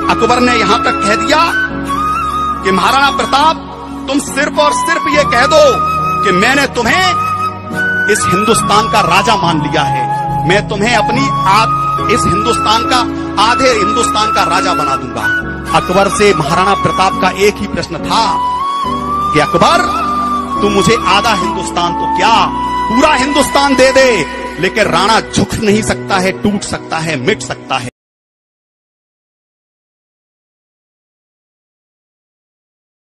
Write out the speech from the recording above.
अकबर ने यहां तक कह दिया कि महाराणा प्रताप, तुम सिर्फ और सिर्फ ये कह दो कि मैंने तुम्हें इस हिंदुस्तान का राजा मान लिया है, मैं तुम्हें इस हिंदुस्तान का, आधे हिंदुस्तान का राजा बना दूंगा। अकबर से महाराणा प्रताप का एक ही प्रश्न था कि अकबर, तू मुझे आधा हिंदुस्तान तो क्या, पूरा हिंदुस्तान दे दे, लेकिन राणा झुक नहीं सकता है, टूट सकता है, मिट सकता है।